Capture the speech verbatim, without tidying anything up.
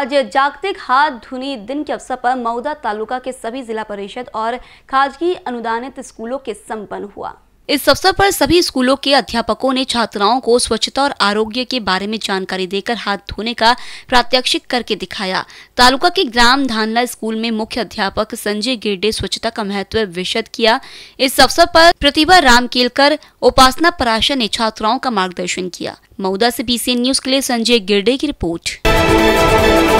आज जागतिक हाथ धुनी दिन के अवसर पर मऊदा तालुका के सभी जिला परिषद और खाजगी अनुदानित स्कूलों के संपन्न हुआ। इस अवसर पर सभी स्कूलों के अध्यापकों ने छात्राओं को स्वच्छता और आरोग्य के बारे में जानकारी देकर हाथ धोने का प्रात्यक्षिक करके दिखाया। तालुका के ग्राम धानला स्कूल में मुख्य अध्यापक संजय गिरडे स्वच्छता का महत्व विशद किया। इस अवसर पर प्रतिभा रामकेलकर, उपासना पराशर ने छात्राओं का मार्गदर्शन किया। मऊदा से बीसीएन न्यूज के लिए संजय गिरडे की रिपोर्ट।